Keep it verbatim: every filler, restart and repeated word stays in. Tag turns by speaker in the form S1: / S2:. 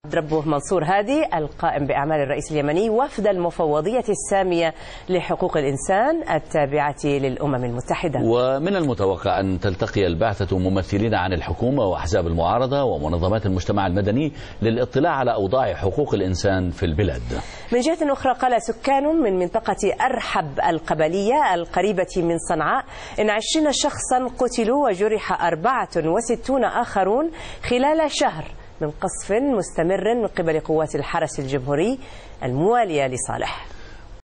S1: ربه منصور هادي القائم بأعمال الرئيس اليمني وفد المفوضية السامية لحقوق الإنسان التابعة للأمم المتحدة.
S2: ومن المتوقع أن تلتقي البعثة ممثلين عن الحكومة وأحزاب المعارضة ومنظمات المجتمع المدني للاطلاع على أوضاع حقوق الإنسان في البلاد.
S1: من جهة أخرى قال سكان من منطقة أرحب القبلية القريبة من صنعاء إن عشرين شخصا قتلوا وجرح أربعة وستون آخرون خلال شهر من قصف مستمر من قبل قوات الحرس الجمهوري الموالية لصالح.